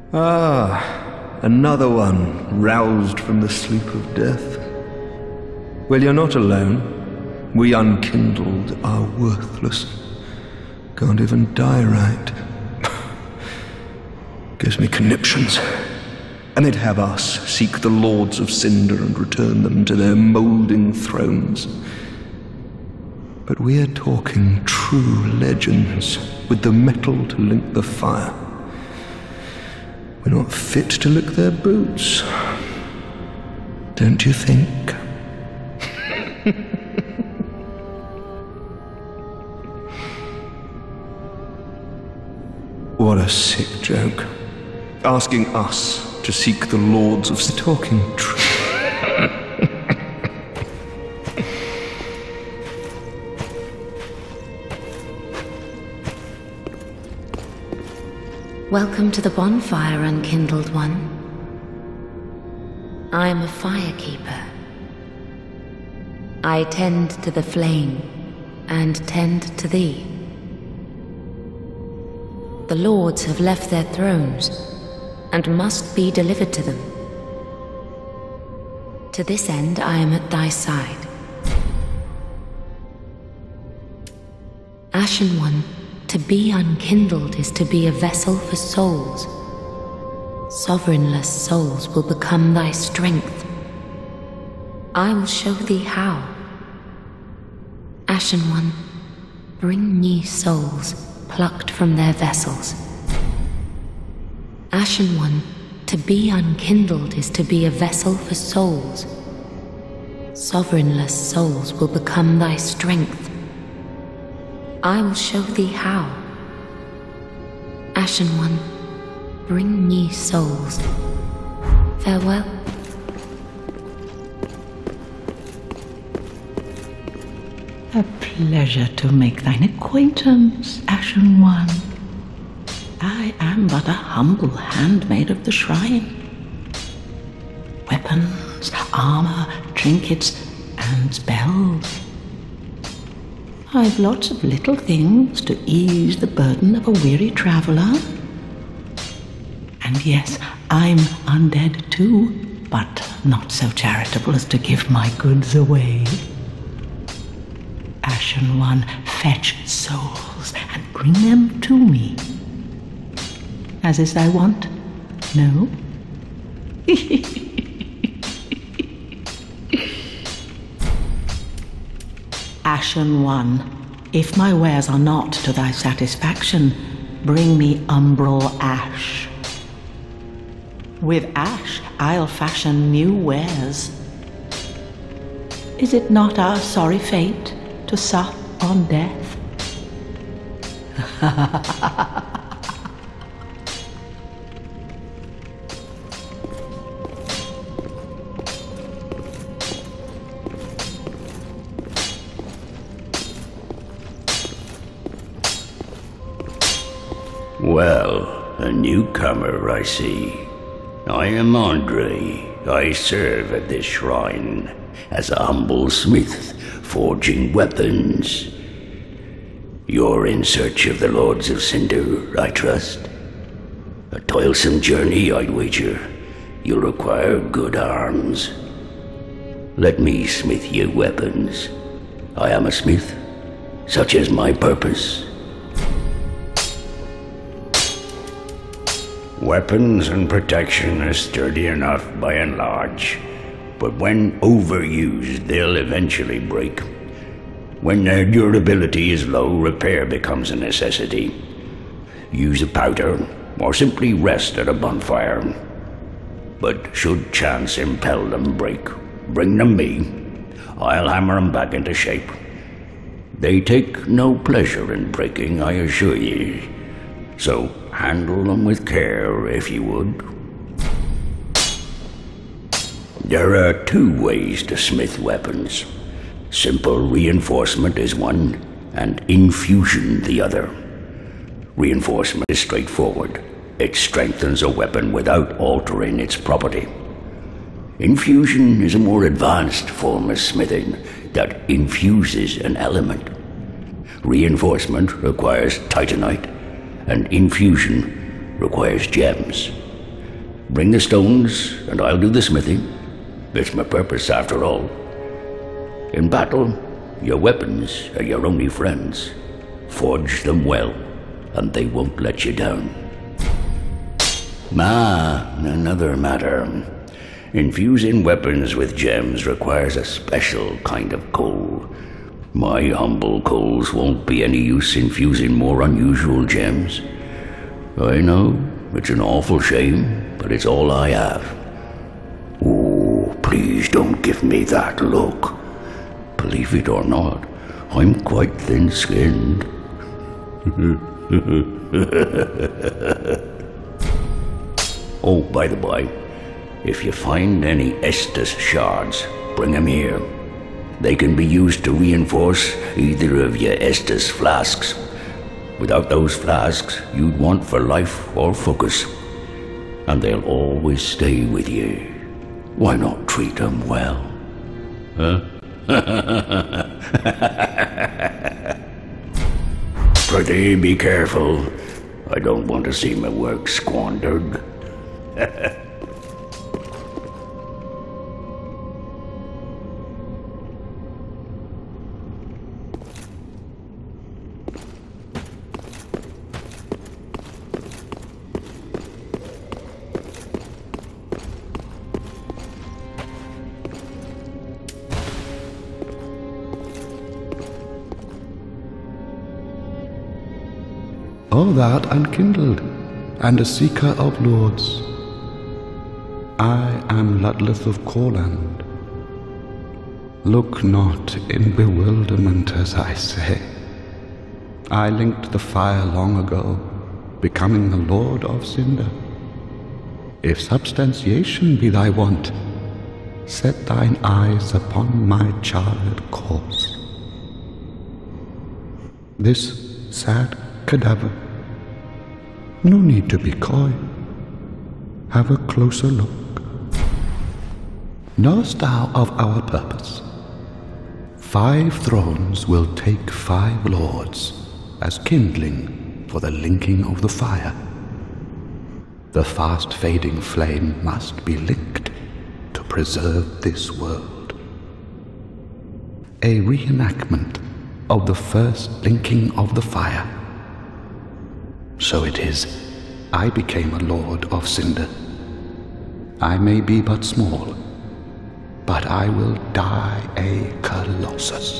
Ah, another one roused from the sleep of death. Well, you're not alone. We unkindled are worthless. Can't even die right. Gives me conniptions. And they'd have us seek the lords of Cinder and return them to their moulding thrones. But we're talking true legends, with the metal to link the fire. We're not fit to lick their boots. Don't you think? What a sick joke. Asking us to seek the lords of talking true. Welcome to the bonfire, unkindled one. I am a firekeeper. I tend to the flame, and tend to thee. The lords have left their thrones, and must be delivered to them. To this end I am at thy side. Ashen One, to be unkindled is to be a vessel for souls. Sovereignless souls will become thy strength. I will show thee how. Ashen One, bring me souls plucked from their vessels. Ashen One, to be unkindled is to be a vessel for souls. Sovereignless souls will become thy strength. I will show thee how. Ashen One, bring me souls. Farewell. A pleasure to make thine acquaintance, Ashen One. I am but a humble handmaid of the shrine. Weapons, armor, trinkets, and spells. I've lots of little things to ease the burden of a weary traveler. And yes, I'm undead too, but not so charitable as to give my goods away. Ashen One, fetch souls and bring them to me. As is thy wont, no? Ashen One, if my wares are not to thy satisfaction, bring me umbral ash. With ash, I'll fashion new wares. Is it not our sorry fate to sup on death? Well, a newcomer, I see. I am Andre. I serve at this shrine as a humble smith, forging weapons. You're in search of the Lords of Cinder, I trust? A toilsome journey, I'd wager. You'll require good arms. Let me smith you weapons. I am a smith. Such is my purpose. Weapons and protection are sturdy enough by and large, but when overused, they'll eventually break. When their durability is low, repair becomes a necessity. Use a powder, or simply rest at a bonfire. But should chance impel them break, bring them me. I'll hammer them back into shape. They take no pleasure in breaking, I assure ye. So handle them with care, if you would. There are two ways to smith weapons. Simple reinforcement is one, and infusion the other. Reinforcement is straightforward. It strengthens a weapon without altering its property. Infusion is a more advanced form of smithing that infuses an element. Reinforcement requires titanite, and infusion requires gems. Bring the stones, and I'll do the smithing. It's my purpose, after all. In battle, your weapons are your only friends. Forge them well, and they won't let you down. Another matter. Infusing weapons with gems requires a special kind of coal. My humble coals won't be any use infusing more unusual gems. I know, it's an awful shame, but it's all I have. Oh, please don't give me that look. Believe it or not, I'm quite thin-skinned. Oh, by the by, if you find any Estus shards, bring them here. They can be used to reinforce either of your Estus flasks. Without those flasks, you'd want for life or focus. And they'll always stay with you. Why not treat them well? Huh? Pretty be careful. I don't want to see my work squandered. O thou art unkindled, and a seeker of lords. I am Ludleth of Corland. Look not in bewilderment as I say. I linked the fire long ago, becoming the Lord of Cinder. If substantiation be thy want, set thine eyes upon my charred corpse. This sad cadaver, no need to be coy. Have a closer look. Knowest thou of our purpose? 5 thrones will take 5 lords as kindling for the linking of the fire. The fast-fading flame must be linked to preserve this world. A reenactment of the first linking of the fire. So it is, I became a Lord of Cinder. I may be but small, but I will die a Colossus.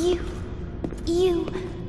You